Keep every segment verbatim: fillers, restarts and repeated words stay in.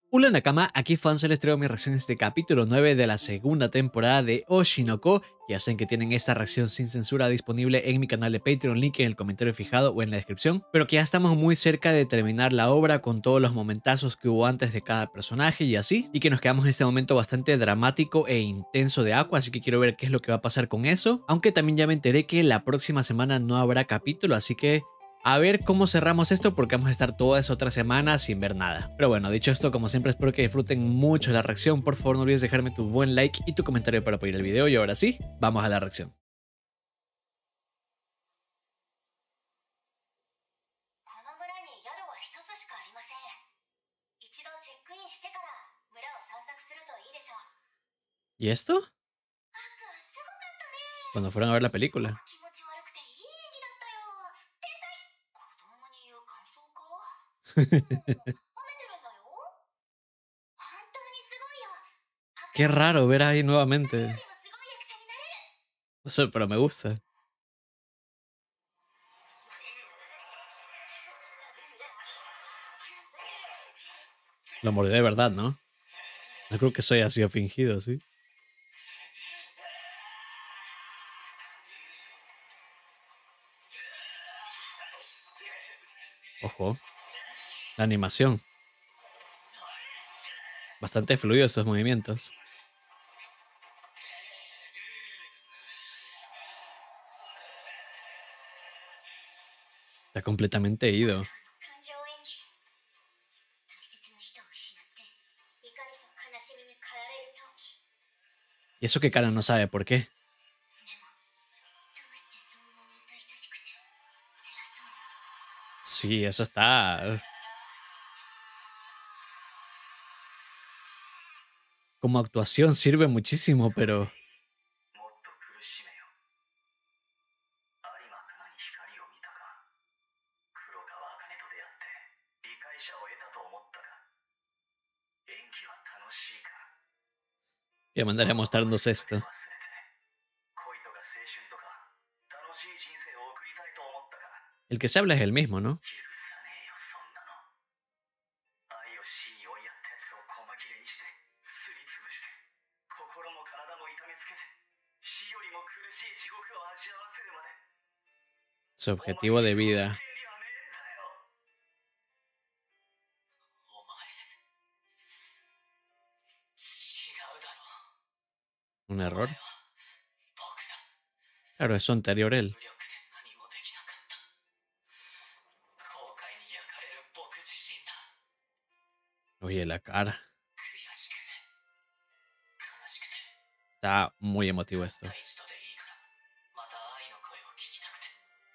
Hola Nakama, aquí Fansel les traigo mi reacción a este capítulo nueve de la segunda temporada de Oshinoko. Ya saben que tienen esta reacción sin censura disponible en mi canal de Patreon, link en el comentario fijado o en la descripción. Pero que ya estamos muy cerca de terminar la obra con todos los momentazos que hubo antes de cada personaje y así. Y que nos quedamos en este momento bastante dramático e intenso de Aqua, así que quiero ver qué es lo que va a pasar con eso. Aunque también ya me enteré que la próxima semana no habrá capítulo, así que a ver cómo cerramos esto porque vamos a estar toda esa otra semana sin ver nada. Pero bueno, dicho esto, como siempre espero que disfruten mucho la reacción. Por favor no olvides dejarme tu buen like y tu comentario para apoyar el video. Y ahora sí, vamos a la reacción. この村に宿は一つしかありません。一度チェックインしてから村を散策するといいでしょう。 ¿Y esto? アックすごかったね。 Cuando fueron a ver la すご película. く気持ち悪くていい演技だったよ。天才。子供に言う感想か。褒めてるんだよ。本当にすごいよ。 Qué raro ver ahí 誰よ nuevamente. りもすごい役者になれる。 No sé, pero me gusta. Lo mordió de verdad, ¿no? No creo que eso haya sido fingido, ¿sí? Ojo. La animación. Bastante fluido estos movimientos. Está completamente ido. 感情演技。大切な人を失って怒りと悲しみに駆られる時。 Y eso que Kara no sabe por qué. でもどうしてそんなに痛々しくて辛そうに。 Sí, eso está... Como actuación sirve muchísimo, pero... もっと苦しめよ。有馬かなに光を見たか。黒川茜と出会って理解者を得たと思ったか。演技は楽しいか。 Que mandaré a mostrarnos esto. 忘れて恋とか青春とか楽しい人生を送りたいと思ったか。 El que se habla es el mismo, ¿no? 許さねえよそんなの。愛を死に追いやったやつを細切れにしてすりつぶして心も体も痛めつけて死よりも苦しい地獄を味わわせるまで。 Su objetivo de vida. お前違うだろ。 Un お前 error. は僕だ。 Claro, es su anterior él. 無力で何もできなかった。後悔に焼かれる僕自身だ。 Oye, la cara. 悔しくて悲しくて。 Está muy emotivo たっ esto. た一度でいいからまた愛の声を聞きたくて。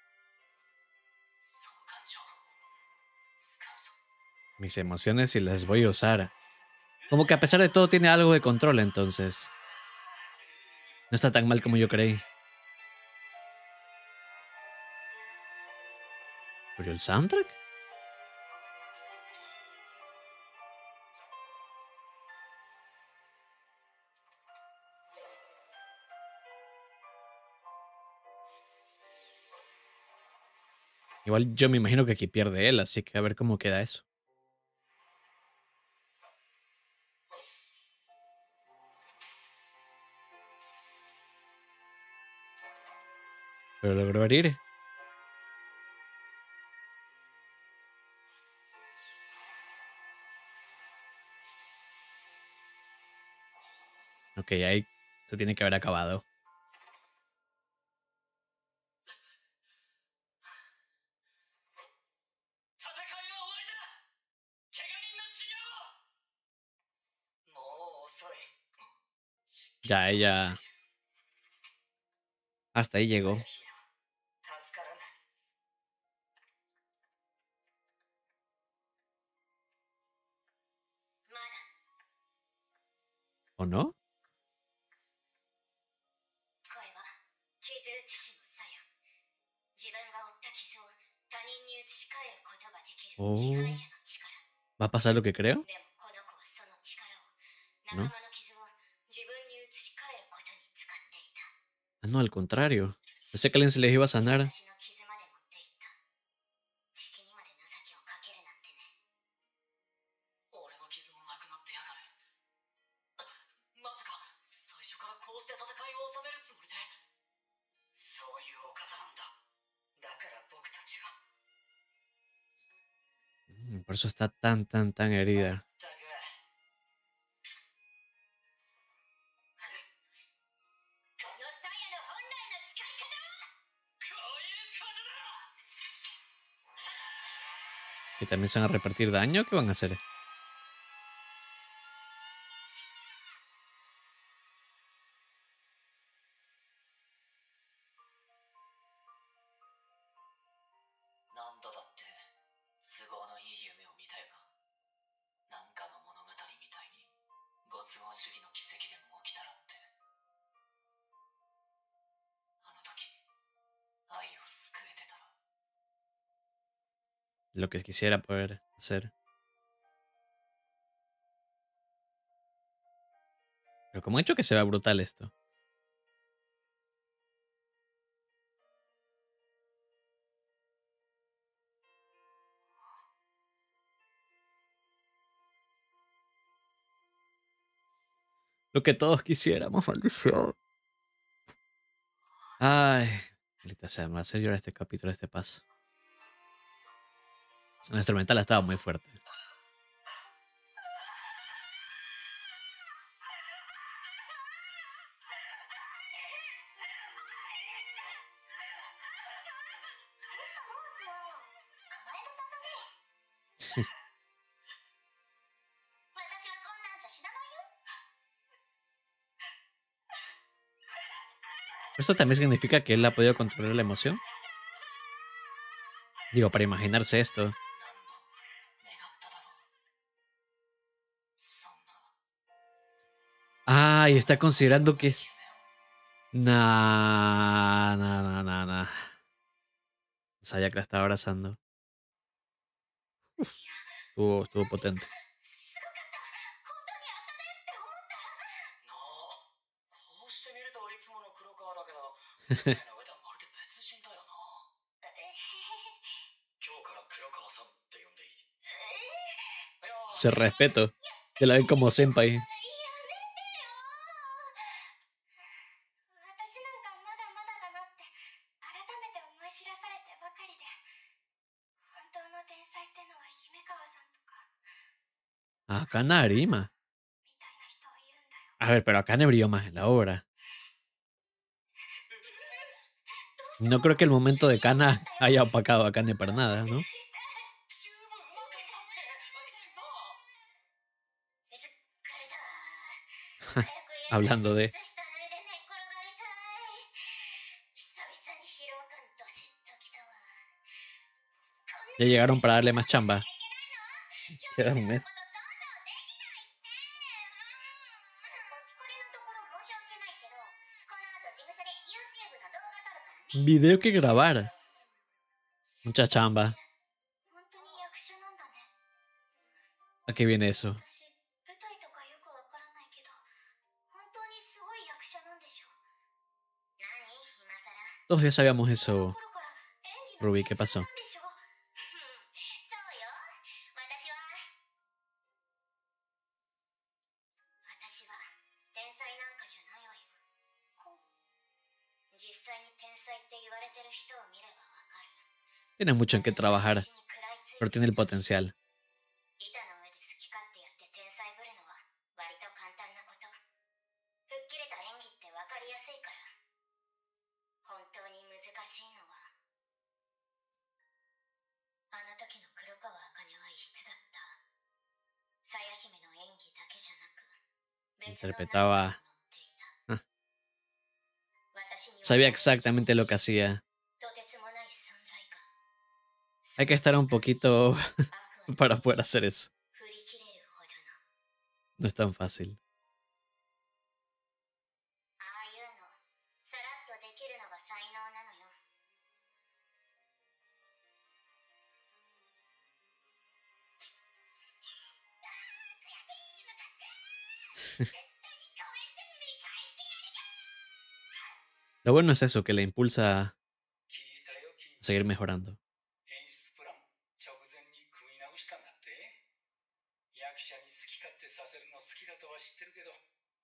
その感情使うぞ。 Mis emociones y las voy a usar. Como que a pesar de todo tiene algo de control entonces. No está tan mal como yo creí. ¿Pero el soundtrack? Igual yo me imagino que aquí pierde él, así que a ver cómo queda eso. Pero logró herir. Ok, ahí se tiene que haber acabado. 戦いは終わりだ。怪我人の治療を。もう遅い。 Ya ella... Hasta ahí llegó. 助からない。 まだ。 ¿O no? これは傷写しの作用。自分が負った傷を他人に移し替えることができる Oh. 支配者の力。 ¿Va a pasar lo que creo? でもこの子はその力を No. 仲間の傷を自分に移し替えることに使っていた。 Ah, no, al contrario. Pensé que alguien se les iba a sanar. 私の傷まで持っていった。敵にまで情けをかけるなんてね。俺の傷もなく界を治めるつもりで。そういうお方なんだ。だから僕たちは。 Mm, Por eso está tan, tan, tan まっ herida. たく。この鞘の本来の使い方はこういうことだ。 ¿Que también se van a repartir daño? ¿Qué van a hacer? 何度だって都合のいい夢を見たよな。なんかの物語みたいにご都合主義の奇跡でも起きたらって。あの時愛を救えてたら。 Lo que quisiera poder hacer. Pero como he hecho que se vea brutal esto. Lo que todos quisiéramos, maldición. Ay, maldita sea, me va a hacer llorar este capítulo, este paso. El instrumental ha estado muy fuerte. ¿Esto también significa que él ha podido controlar la emoción? Digo, para imaginarse esto. 何度願っただろう。そんな Ah, y está considerando que es. 夢を。 Nah, nah, nah, nah, nah. Sabía que la estaba abrazando. Estuvo, estuvo potente. なあ、こうして見るといつもの黒川だけど、目の上ではまるで別人だよな。今日から黒川さんって呼んでいい。いや、 Se respeto. Que la ven como senpai. 私なんかまだまだだなって改めて思い知らされてばかりで、本当の天才ってのは姫川さんとか Acá Narima. みたいな人を言うんだよ。 A ver, pero acá ne brilló más en la obra. No creo que el momento de Kana haya opacado a Kane para nada, ¿no? 十分うまかったって。なあ。疲れた。早くやりたい。 Hablando de. 靴下脱いで寝っ転がりたい。久々に疲労感どしっときたわ。 Ya llegaron para darle más chamba. 今日 Queda み un たいな mes. こと想像できないって。お疲れのところ申し訳ないけど、この後事務所で YouTube の動画撮るからね。 Video que grabar. Mucha chamba. 本当に役者なんだね。 ¿A qué viene eso? 私、舞台とかよくわからないけど、本当にすごい役者なんでしょ。何今さら。 Todos ya sabíamos 子供の eso, 頃から演技の Ruby. 天 ¿Qué 才 pasó? なんでしょ。そうよ。私は私は天才なんかじゃないわよ。実際に天才って言われてる人を見ればわかる。 Tiene mucho en qué 私は trabajar, 必死に食らいつい pero て tiene き el た。 potencial. 板の上で好き勝手やって天才ぶるのは割と簡単なこと。吹っ切れた演技ってわかりやすいから。本当に難しいのは、あの時の黒川茜は異質だった。鞘姫の演技だけじゃなく、別の何かが Interpretaba. 乗っていた。 Ah, 私には sabía exactamente lo que hacía. とてつもない存在感。 Hay que estar un poquito 悪は para poder hacer eso. 振り切れるほどの。 No es tan fácil. ああいうの、さらっとできるのが才能なのよ。 Lo bueno es eso, que le impulsa a 聞いたよ、聞いた。 seguir mejorando. 演出プラン直前に組み直したんだって。役者に好き勝手させるの好きだとは知ってるけど、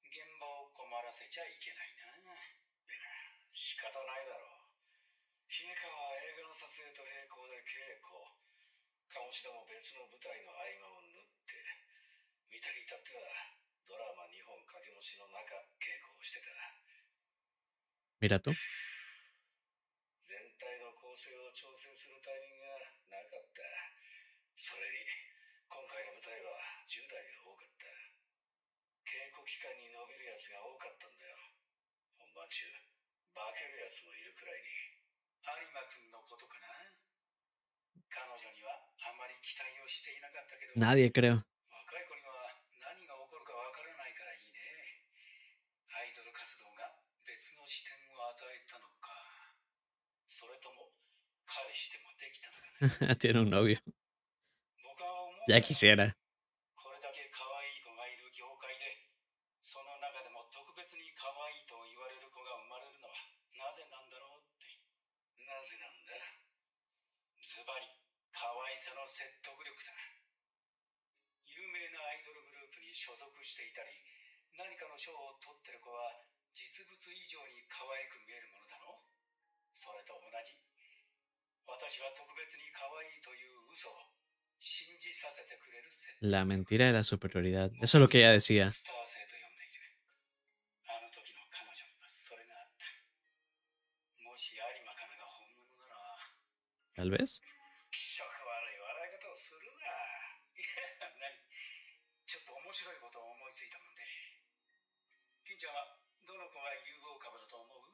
現場を困らせちゃいけないな。仕方ないだろう。姫川は映画の撮影と並行で稽古。鴨志田も別の舞台の合間を縫って、見たり至ってはドラマにほん掛け持ちの中稽古をしてた。 Mira tú. 全体の構成を調整するタイミングがなかった。それに今回の舞台はじゅう代が多かった。稽古期間に伸びるやつが多かったんだよ。本番中化けるやつもいるくらいに。有馬くんのことかな。彼女にはあまり期待をしていなかったけど、 Nadie, creo. 若い子には何が起こるかわからないからいいね。アイドル活動が別の視点を与えたのか、それとも彼氏でもできたのかな。 Tiene un novio. 僕は思う Ya quisiera. これだけ可愛い子がいる業界で、その中でも特別に可愛いと言われる子が生まれるのはなぜなんだろうって。なぜなんだ。ズバリ可愛さの説得力さ。有名なアイドルグループに所属していたり、何かの賞を取ってる子は実物以上に可愛く見えるものだろ。それと同じ、私は特別に可愛いという嘘を信じさせてくれる説。 La mentira de la superioridad. Eso es lo que ella decía. スター性と呼んでいる。あの時の彼女にはそれがあった。もし有馬かなが本物なら、 Tal vez. 気色悪い笑い方をするな。いや、何、ちょっと面白いことを思いついたもんで。金ちゃんはどの子が有望株だと思う？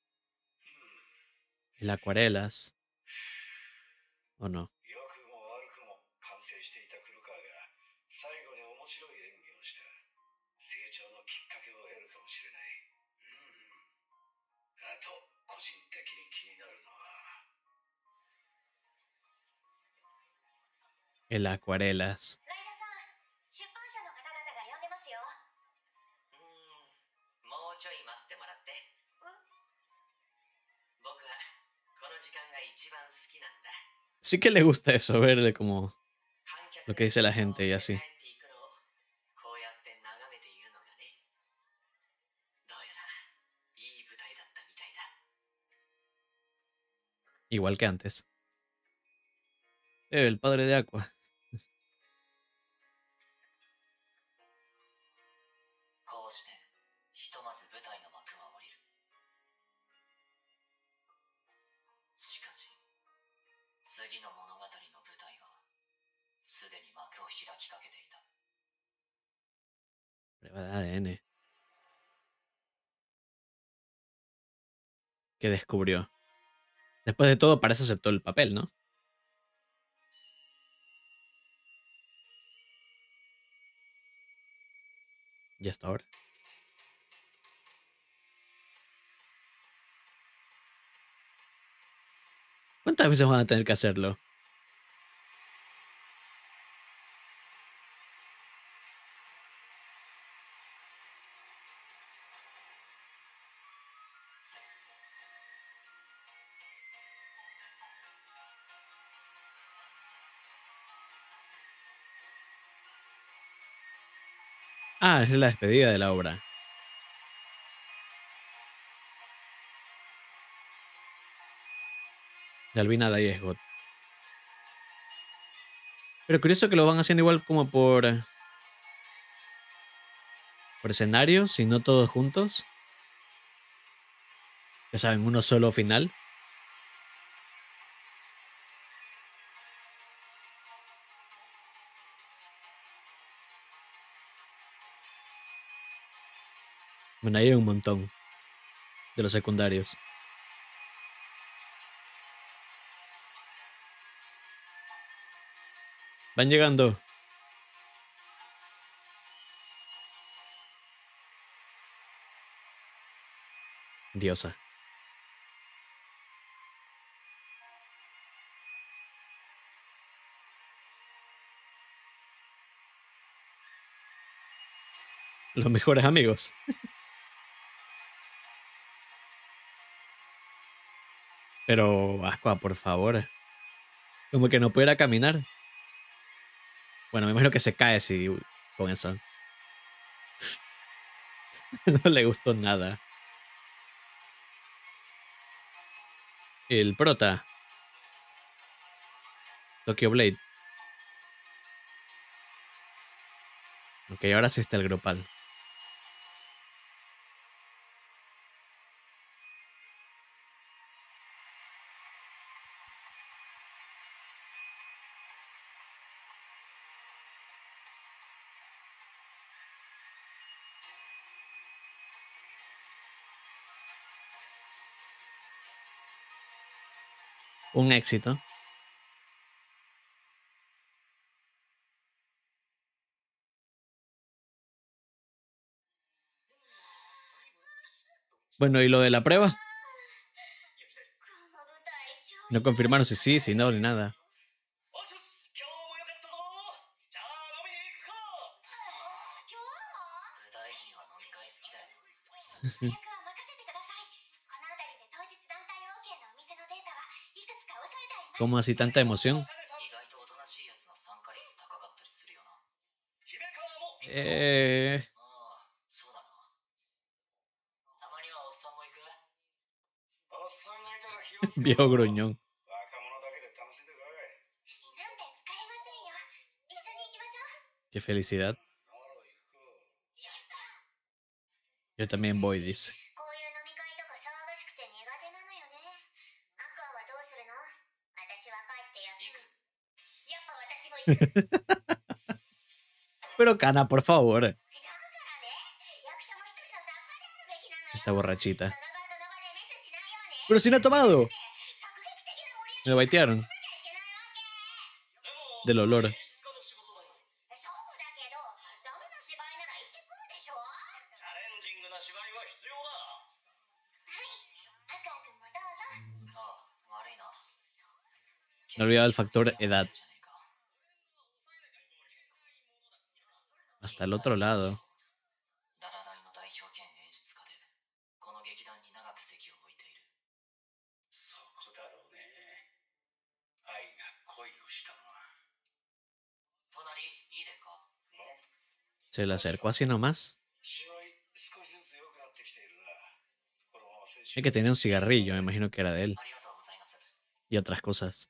El acuarelas. ¿O no? 良くも悪くも完成していた黒川が最後に面白い演技をした。成長のきっかけを得るかもしれない。うん、あと個人的に気になるのは、 El acuarelas. ライダさん、出版社の方々が呼んでますよ。 うーん、もうちょい待ってもらって。僕はこの時間が一番好きなんだ。 Sí que le gusta eso, verle como 観客 lo que dice la gente y así. 帰っていくのをこうやって眺めているのがね。どうやらいい舞台だったみたいだ。 Igual que antes. Eh, el padre de Aqua. こうしてひとまず舞台の幕は降りる。しかし次の物語の舞台はすでに幕を開きかけていた。 Prueba de A D N. Que descubrió. Después de todo, parece aceptó el papel, ¿no? Y hasta ahora. ¿Cuántas veces van a tener que hacerlo? Ah, es la despedida de la obra. De Albina Diezgot. Pero curioso que lo van haciendo igual como por... Por escenarios y no todos juntos. Ya saben, uno solo final. Bueno, ahí hay un montón de los secundarios. Van llegando. Diosa. Los mejores amigos. Pero, Aqua, por favor. Como que no pudiera caminar. Bueno, me imagino que se cae si con eso. No le gustó nada. El prota. Tokyo Blade. Ok, ahora sí está el grupal. Un éxito. Bueno, ¿y lo de la prueba? この舞台勝利 No confirmaron si sí, si no, ni nada. おしよし今日もよかったぞじゃあ飲みに行くか今日も部大臣は飲み会好きだよ。 予約は任せてください。この辺りで当日団体 OK のお店のデータはいくつか押さえてあります。 ¿Cómo así tanta emoción? 意外とおとなしいやつの参加率高かったりするよな。 姫川も Eh, ああ、そうだな。たまにはおっさんも行く。 おっさんがいたら気をつけろ viejo gruñón. 若者だけで楽しんでこいなんて使えませんよ。一緒に行きましょう。 Qué felicidad. なら行くか Yo también voy, dice. こういう飲み会とか騒がしくて苦手なのよね。アクアはどうするの？私は帰って休む。やっぱ私も行く。 Pero Kana, por favor. だからね、役者も一人の参加であるべきなのよ。 Esta borrachita. その場その場でミスしないように。 Pero si no ha tomado. で、作劇的な盛り Me 上げ baitearon. しなきゃいけないわけ。 Del olor. 演出家の仕事だよそうだけど、ダメな芝居なら行ってくるでしょ。はチャレンジングな芝居は必要だい、アクア君もどうぞ。 ああ、悪いな。 Me he olvidado el factor edad. Hasta el otro lado. ララ大の代表兼演出家で、この劇団に長く席を置いている。 そこだろうね愛が恋をしたのは隣、いいですか？ Se le acercó así nomás. 芝居少しずつ良くなってきているなこのまま選手 Es que tenía un cigarrillo, me imagino que era de él. ありがとうございます。 Y otras cosas.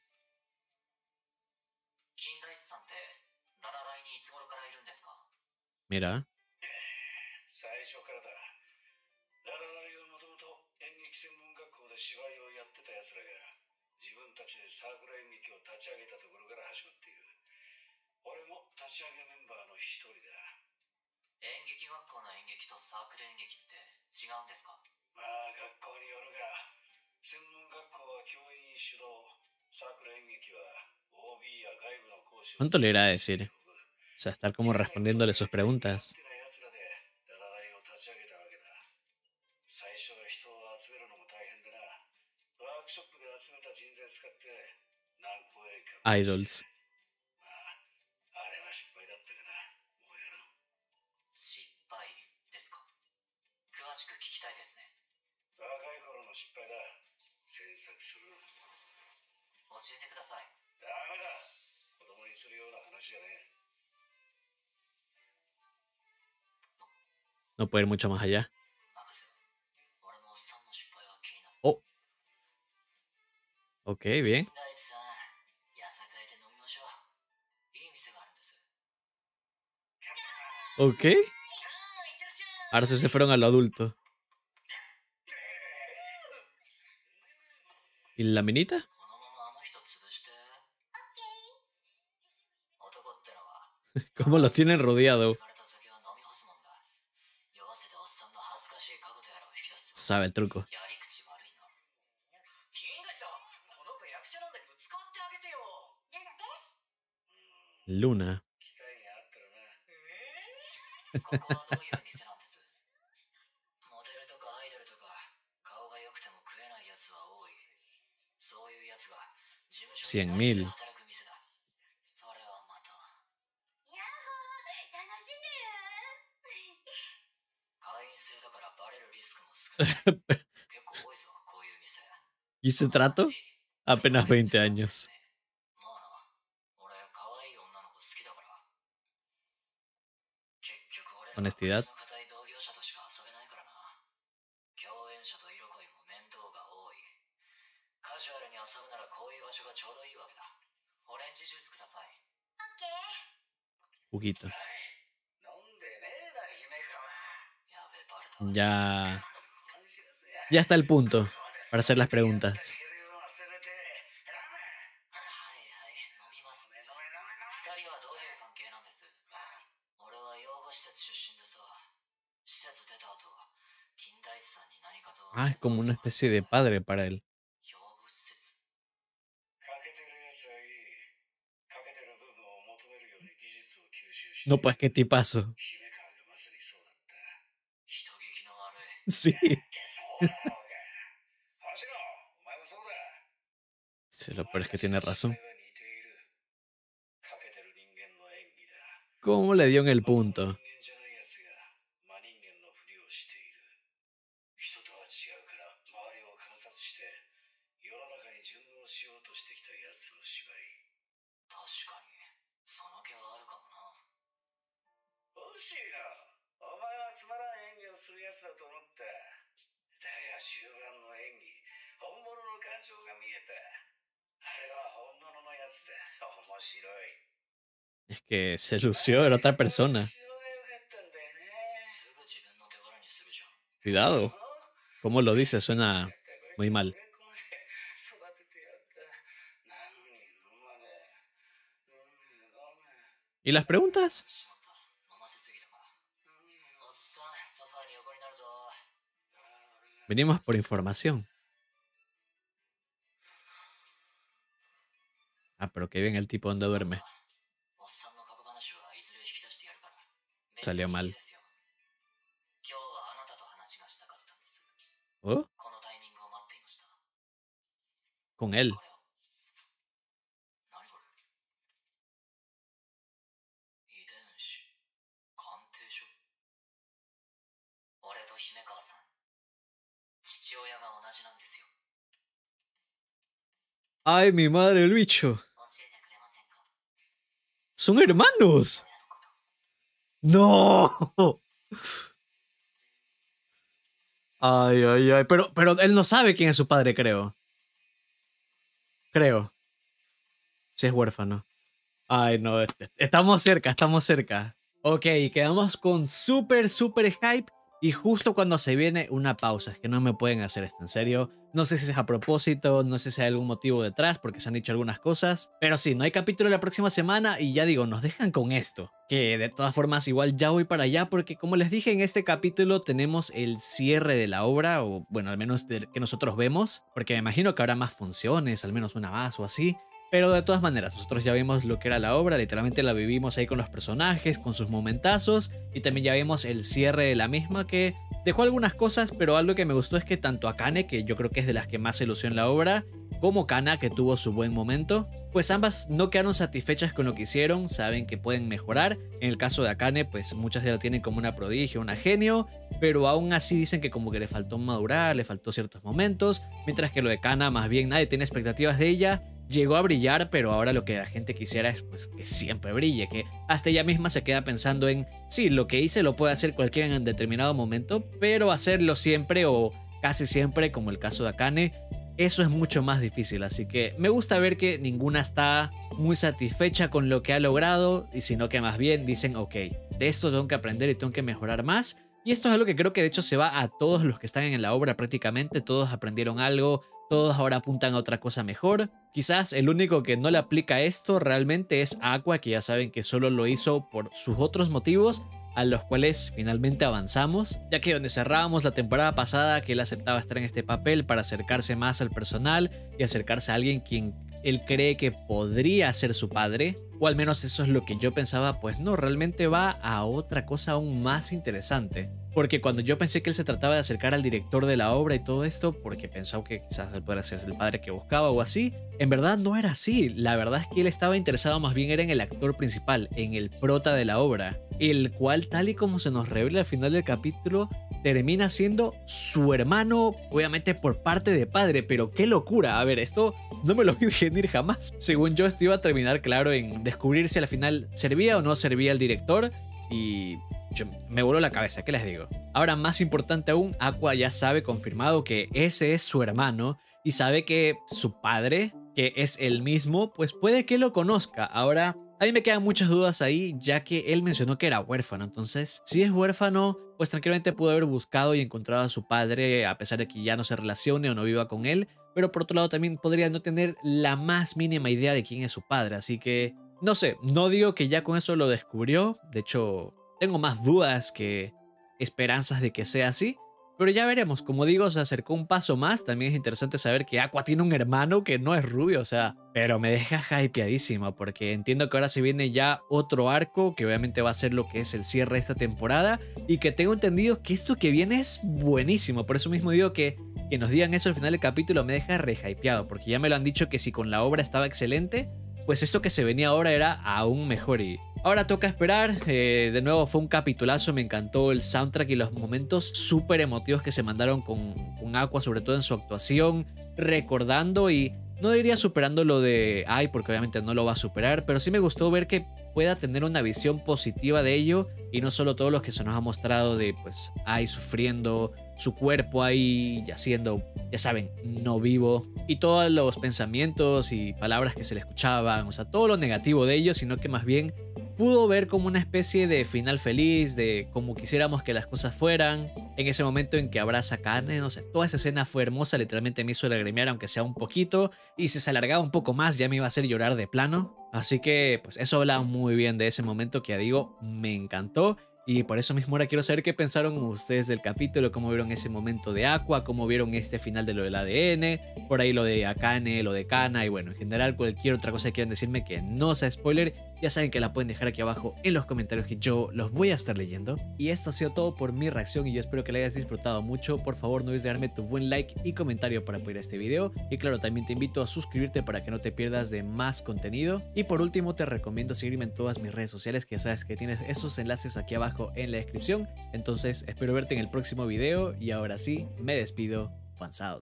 金田一さんって、ララ大にいつ頃からいるんですか？ Mira. 最初からだララライはもともと演劇専門学校で芝居をやってた奴らが自分たちでサークル演劇を立ち上げたところから始まっている俺も立ち上げメンバーの一人だ演劇学校の演劇とサークル演劇って違うんですか？ まあ学校によるが専門学校は教員主導サークル演劇は オービー や外部の講師を ¿Cuánto le irá a decir? O sea, estar como respondiéndole sus preguntas. ララライを立ち上げたわけだ最初は人を集めるのも大変でなワークショップで集めた人材使って何公演か Idols. まああれは失敗だったかなもうやらん失敗ですか？詳しく聞きたいですね。 若い頃の失敗だ詮索する教えてください。 ダメだ子供にするような話じゃねえ No puede ir mucho más allá. 博士、俺もおっさんの失敗は気になる。 Oh. Ok, bien. 大地さん、やさかいで飲みましょう。いい店があるんです。 Ok. はい、いってらっしゃい。 Ahora sí se fueron a lo adulto. ¿Y la minita? このままあの人潰して。男ってのは ¿Cómo los tienen rodeado? 疲れた酒は飲み干すもんだ。酔わせておっさんの恥ずかしい過去とやらを引き出す。 Sabe el truco. やり口悪いな。金田さん、この子役者なんだけど使ってあげてよ。 ルナです。 Luna. 機会があったらなここはどういう店なんです？モデルとかアイドルとか顔が良くても食えないやつは多い。そういうやつが事務所に cien mil. 働く店だ。それはまた。 ヤッホー、楽しんでる。 会員制だからバレるリスクも少ない。結構多いぞ、こういう店。 ¿Y ese trato? Apenas veinte años. まあな、俺可愛い女の子好きだから。結局俺らは Honestidad. 腰の硬い同業者としか遊べ Juguito. 飲んでねえな、姫か。やべ、バレた。 Ya, 感じやぜ。 ya está el punto para hacer las preguntas. はいはい、飲みますね。二人はどういう関係なんです？俺は養護施設出身でさ、施設出た後、金田一さんに何かと。 Ah, es como una especie de padre para él. 養護施設。 欠けてるやつはいい。欠けてる部分を求めるように技術を吸収して。 No, pues qué tipazo. 姫川がまさにそうだった。 人聞きの悪い。 Sí. そうだろうが。星野、お前もそうだ。 Sí, lo peor es que tiene razón. お前は似ている。欠けてる人間の演技だ。 ¿Cómo le dio en el punto? 人間じゃないやつが真人間のふりをしている。人とは違うから周りを観察して世の中に順応しようとしてきたやつの芝居。 確かに、その気はあるかもな。 惜しいな。お前はつまらん演技をするやつだと思った。だが終盤の演技、本物の感情が見えた。あれは本物のやつだ。面白い。 Es que se lució, era otra persona. 後ろが良かったんだよね。 すぐ自分の手柄にするじゃん。 Cuidado. Como lo dice, suena muy mal. 育ててやった。なのに飲まねえ。飲め飲め。 ¿Y las preguntas? しまった。飲ませすぎたか。おっさん、ソファーに横になるぞ。 Venimos por información. Ah, pero que bien el tipo donde duerme. おっさんの過去話はいずれ引き出してやるから。 Salió mal. 別にいいですよ。今日はあなたと話がしたかったんです。 ¿Oh? このタイミングを待っていました。 Con él. これを。何これ？遺伝子鑑定書。俺と姫川さん、父親が同じなんですよ。 ¡Ay, mi madre, el bicho! 教えてくれませんか？ ¡Son hermanos! 親のこと。 ¡No! Ay, ay, ay. Pero, pero él no sabe quién es su padre, creo. Creo. Si es huérfano. Ay, no. est- Estamos cerca, estamos cerca. Ok, quedamos con súper, súper hype. Y justo cuando se viene una pausa. Es que no me pueden hacer esto, en serio. No sé si es a propósito, no sé si hay algún motivo detrás, porque se han dicho algunas cosas. Pero sí, no hay capítulo la próxima semana y ya digo, nos dejan con esto. Que de todas formas igual ya voy para allá, porque como les dije, en este capítulo tenemos el cierre de la obra, o bueno, al menos de que nosotros vemos, porque me imagino que habrá más funciones, al menos una más o así. Pero de todas maneras, nosotros ya vimos lo que era la obra, literalmente la vivimos ahí con los personajes, con sus momentazos, y también ya vimos el cierre de la misma, que dejó algunas cosas, pero algo que me gustó es que tanto Akane, que yo creo que es de las que más se lució en la obra, como Kana, que tuvo su buen momento, pues ambas no quedaron satisfechas con lo que hicieron, saben que pueden mejorar. En el caso de Akane, pues muchas ya la tienen como una prodigio, una genio, pero aún así dicen que como que le faltó madurar, le faltó ciertos momentos, mientras que lo de Kana, más bien nadie tiene expectativas de ella. Llegó a brillar, pero ahora lo que la gente quisiera es pues que siempre brille, que hasta ella misma se queda pensando en, sí, lo que hice lo puede hacer cualquiera en determinado momento, pero hacerlo siempre o casi siempre, como el caso de Akane, eso es mucho más difícil. Así que me gusta ver que ninguna está muy satisfecha con lo que ha logrado, y sino que más bien dicen, ok, de esto tengo que aprender y tengo que mejorar más. Y esto es algo que creo que de hecho se va a todos los que están en la obra prácticamente, todos aprendieron algo, todos ahora apuntan a otra cosa mejor. Quizás el único que no le aplica esto realmente es Aqua, que ya saben que solo lo hizo por sus otros motivos, a los cuales finalmente avanzamos, ya que donde cerrábamos la temporada pasada, que él aceptaba estar en este papel para acercarse más al personal y acercarse a alguien quien él cree que podría ser su padre, o al menos eso es lo que yo pensaba, pues no, realmente va a otra cosa aún más interesante. Porque cuando yo pensé que él se trataba de acercar al director de la obra y todo esto, porque pensaba que quizás él podría ser el padre que buscaba o así, en verdad no era así. La verdad es que él estaba interesado más bien era en el actor principal, en el prota de la obra, el cual, tal y como se nos revela al final del capítulo, termina siendo su hermano, obviamente por parte de padre. Pero qué locura, a ver, esto no me lo vi venir jamás. Según yo, esto iba a terminar claro en descubrir si al final servía o no servía el director, y yo, me voló la cabeza, ¿qué les digo? Ahora, más importante aún, Aqua ya sabe confirmado que ese es su hermano y sabe que su padre, que es el mismo, pues puede que lo conozca. Ahora, A mí me quedan muchas dudas ahí, ya que él mencionó que era huérfano. Entonces, si es huérfano, pues tranquilamente pudo haber buscado y encontrado a su padre, a pesar de que ya no se relacione o no viva con él. Pero por otro lado también podría no tener la más mínima idea de quién es su padre. Así que, no sé, no digo que ya con eso lo descubrió. De hecho, tengo más dudas que esperanzas de que sea así. Pero ya veremos, como digo, se acercó un paso más. También es interesante saber que Aqua tiene un hermano que no es rubio, o sea, pero me deja hypeadísimo porque entiendo que ahora se viene ya otro arco que obviamente va a ser lo que es el cierre de esta temporada y que tengo entendido que esto que viene es buenísimo. Por eso mismo digo que que nos digan eso al final del capítulo me deja re hypeado porque ya me lo han dicho que si con la obra estaba excelente, pues esto que se venía ahora era aún mejor y ahora toca esperar. Eh, de nuevo fue un capitulazo, me encantó el soundtrack y los momentos súper emotivos que se mandaron con, con Aqua, sobre todo en su actuación, recordando y no diría superando lo de Ai porque obviamente no lo va a superar, pero sí me gustó ver que pueda tener una visión positiva de ello y no solo todos los que se nos ha mostrado de pues Ai sufriendo, su cuerpo ahí yaciendo, ya saben, no vivo y todos los pensamientos y palabras que se le escuchaban, o sea, todo lo negativo de ello, sino que más bien pudo ver como una especie de final feliz, de como quisiéramos que las cosas fueran. En ese momento en que abraza a Kane, no sé, toda esa escena fue hermosa, literalmente me hizo lagrimear aunque sea un poquito, y si se alargaba un poco más ya me iba a hacer llorar de plano. Así que pues eso habla muy bien de ese momento que ya digo, me encantó. Y por eso mismo ahora quiero saber qué pensaron ustedes del capítulo, cómo vieron ese momento de Aqua, cómo vieron este final de lo del A D N, por ahí lo de Akane, lo de Kana y bueno, en general cualquier otra cosa que quieran decirme que no sea spoiler, ya saben que la pueden dejar aquí abajo en los comentarios que yo los voy a estar leyendo. Y esto ha sido todo por mi reacción y yo espero que la hayas disfrutado mucho. Por favor no olvides dejarme tu buen like y comentario para apoyar este video y claro, también te invito a suscribirte para que no te pierdas de más contenido. Y por último te recomiendo seguirme en todas mis redes sociales, que ya sabes que tienes esos enlaces aquí abajo en la descripción. Entonces espero verte en el próximo video y ahora sí, me despido. Fans out.